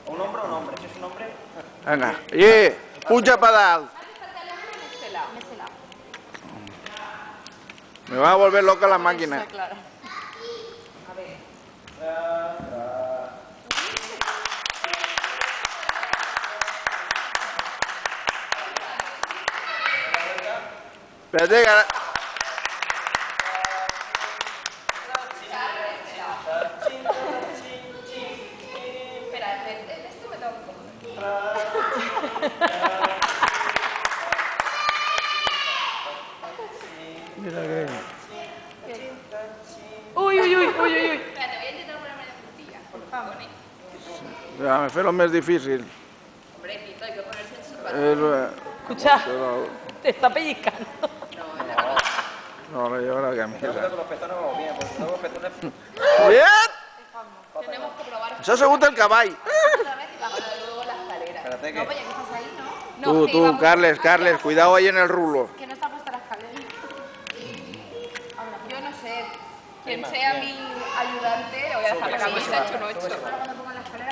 Un hombre o un hombre. Si es un hombre... Venga, i puja para dalt. Me va a volver loca la máquina. Claro. A ver. Espérate, que... Espera, esto me tengo que comer. Mira que... Uy, uy, uy, uy, uy, uy. Espera, te voy a intentar ponerme la puntilla. Por favor. Ja, me fer-ho més difícil. Hombre, Pito, hay que ponerse en su lugar. Escucha, te está pellizcando. No, la lleva la camisa. Tengo que los pezones vamos bien, porque si no los pezones... Bien! Tenemos que probar Això ha sigut el cavall. otra vez y bajar luego la escalera. Espérate que... No, vaya, que estás ahí, ¿no? No, Tú, que tú, íbamos- Carles, Carles, cuidado ahí en el rulo. Que no está puesta la escalera. Yo no sé. Quien sea mi ayudante, le voy a dejar la camisa hecho un 8. Ahora cuando pongan la escalera